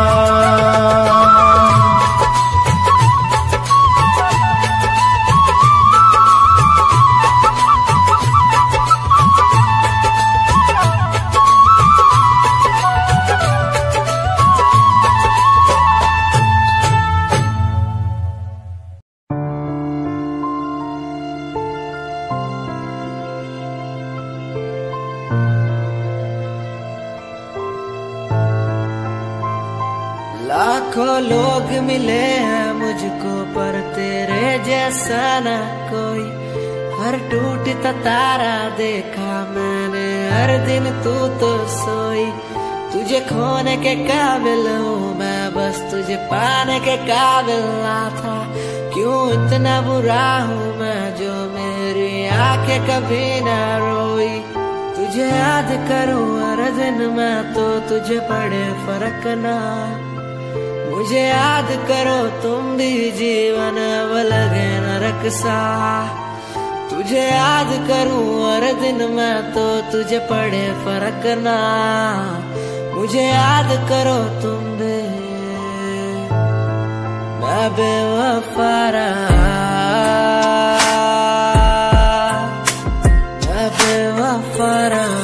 लाखों लोग मिले हैं मुझको पर तेरे जैसा ना कोई। हर टूटता तारा देखा मैंने हर दिन तू तो सोई। तुझे खोने के काबिल हूँ मैं, बस तुझे पाने के काबिल ना था। क्यों इतना बुरा हूँ मैं जो मेरी आंखें कभी ना रोई। तुझे याद करूँ हर दिन मैं तो तुझे पड़े फर्क ना। मुझे याद करो तुम भी जीवन अब लगे नरक सा। तुझे याद करूं हर दिन मैं तो तुझे पड़े फर्क ना। मुझे याद करो तुम भी, मैं बेवफा रहा, मैं बेवफा रहा।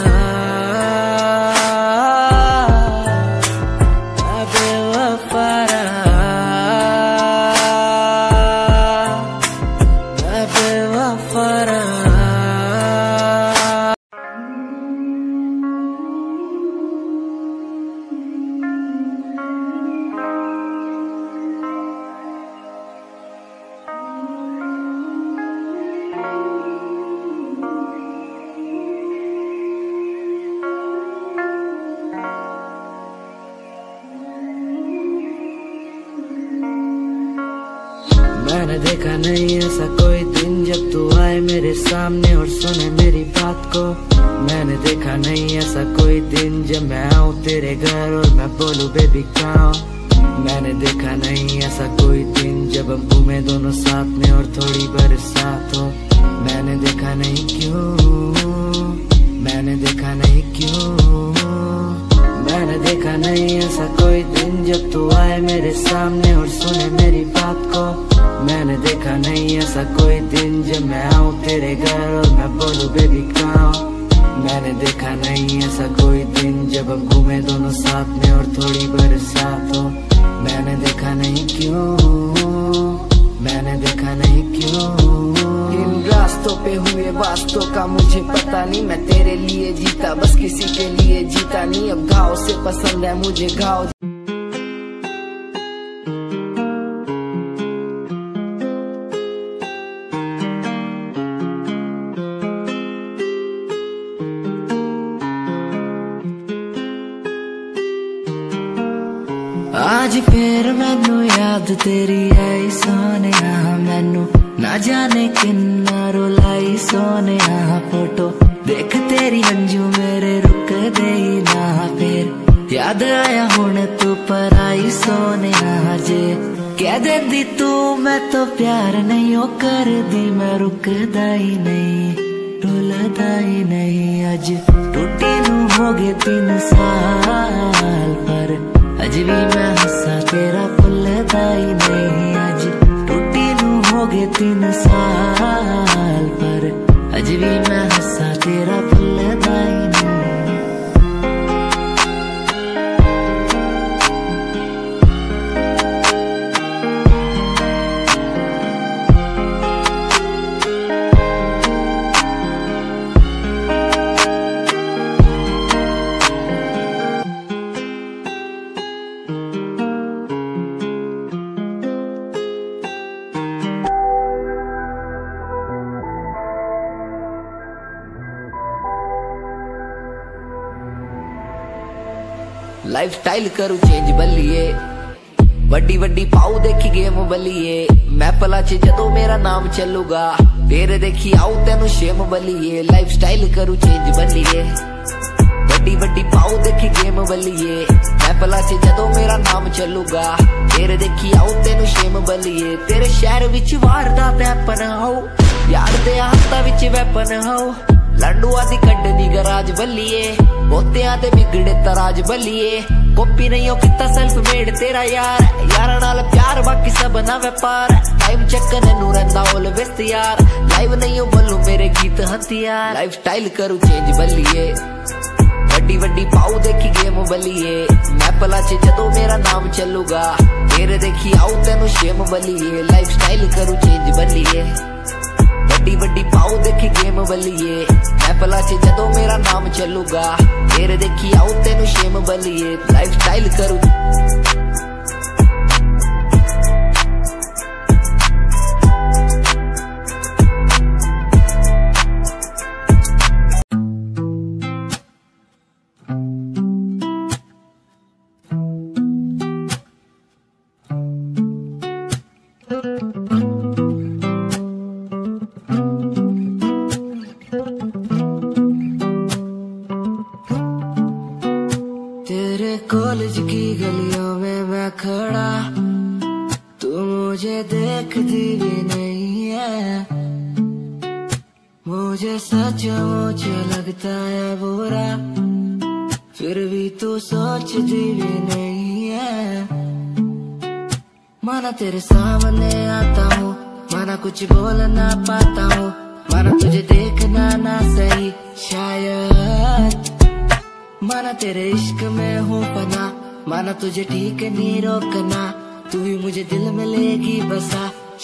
मैंने देखा नहीं ऐसा कोई दिन जब तू आए मेरे सामने और सुने मेरी बात को। मैंने देखा नहीं ऐसा कोई दिन जब मैं आऊँ तेरे घर और मैं बोलूँ बेबी कहाँ। मैंने देखा नहीं ऐसा कोई दिन जब हम घूमे दोनों साथ में और थोड़ी बरसात हो। मैंने देखा नहीं क्यों, मैंने देखा नहीं क्यों। मैंने देखा नहीं ऐसा कोई दिन जब तू आए मेरे सामने और सुने मेरी बात को। मैंने देखा नहीं ऐसा कोई दिन जब मैं आऊँ तेरे घर और मैं बोलूँ बेबी कहाँ। मैंने देखा नहीं ऐसा कोई दिन जब हम घूमे दोनों साथ में और थोड़ी बरसात हो। मैंने देखा नहीं क्यों, मैंने देखा नहीं क्यों। इन रास्तों पे हुए वास्तों का मुझे पता नहीं। मैं तेरे लिए जीता बस किसी के लिए जीता नहीं। अब घाव से पसंद है मुझे घाव। आज फिर मैनू याद तेरी आई सोने मैनू ना जाने किन्ना रुलाई सोने। फोटो देख तेरी अंजू मेरे रुक दे ना। फिर याद आया हुण तू पर आई सोने। जे कह देंदी तू मैं तो प्यार नहीं ओ कर दी। मैं रुकदा ही नहीं रुलदा ही नहीं। अज टूटी नू हो गए 3 साल पर अज भी मैं हंसा तेरा भुलदा ही नहीं। अज टूटी नू हो गए 3 साल पर अज भी मैं हंसा तेरा भुलदा ही नहीं। लाइफ स्टाइल करूं चेंज बल्लिए वड्डी वड्डी पाऊ देखी गेम बल्लिए मैं पला च जदों मेरा नाम चलूगा तेरे देखी आऊ तेनू शेम बल्लिए लाइफ स्टाइल करूं चेंज बल्लिए वड्डी वड्डी पाऊ देखी गेम बल्लिए मैं पला च जदों मेरा नाम चलूगा तेरे देखी आऊ तेनू शेम बल्लिए तेरे शहर विच वारदात हैपन हो यार दे हाथा विच वैपन हो लंडुआ दी कड्डनी गराज बल्लिए बोतियां ते बिगड़े तराज बल्लिए कॉपी नहीं हो किता सेल्फ मेड तेरा यार नाल प्यार बाकी सब ना व्यापार टाइम चक्कर नू रंदा ऑलवेज तैयार लाइव नहीं हो बोलू मेरे गीत हथियार लाइफ स्टाइल करूं चेंज बल्लिए वड्डी वड्डी पाऊ देखी गेम बल्लिए मैं पला च जदों मेरा नाम चलूगा तेरे देखी आऊ तेनू शेम बल्लिए लाइफ स्टाइल करूं चेंज बल्लिए वड्डी वड्डी पाऊ देखी गेम बल्लिए मैं पला च जदों मेरा नाम चलूगा तेरे देखी आऊ तेनू शेम बल्लिए लाइफ स्टाइल करूं कॉलेज की गलियों में मैं खड़ा तू मुझे देखती भी नहीं है मुझे सचमुच लगता है बुरा फिर भी तू सोचती भी नहीं है माना तेरे सामने आता हूँ माना कुछ बोल ना पाता हूँ माना तुझे देखना ना सही शायद माना तेरे इश्क में हूँ पना माना तुझे ठीक नहीं रोकना तू ही मुझे दिल में लेगी बसा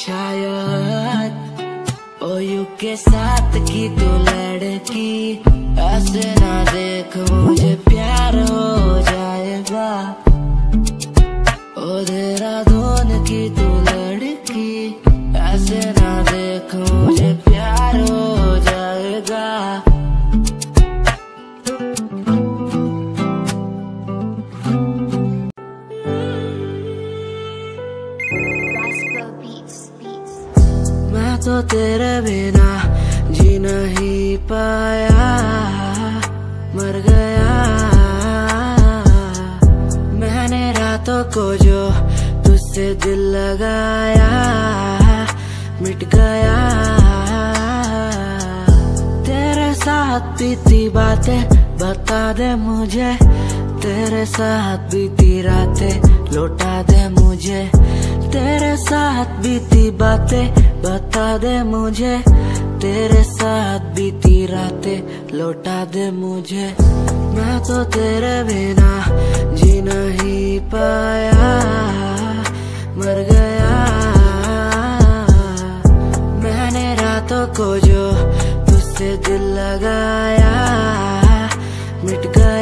शायद ओ यू के साथ की तू लड़की ऐसे ना देख मुझे प्यार हो जाएगा ओ देहरादून की तू लड़की ऐसे ना देख मुझे प्यार हो जाएगा तो तेरे बिना जी नहीं पाया मर गया मैंने रातों को जो तुझसे दिल लगाया मिट गया तेरे साथ बीती बातें बता दे मुझे तेरे साथ बीती रातें लौटा दे मुझे तेरे साथ बीती बातें बता दे मुझे तेरे साथ बीती रातें लौटा दे मुझे मैं तो तेरे बिना जी नहीं पाया मर गया मैंने रातों को जो तुझसे दिल लगाया मिट गया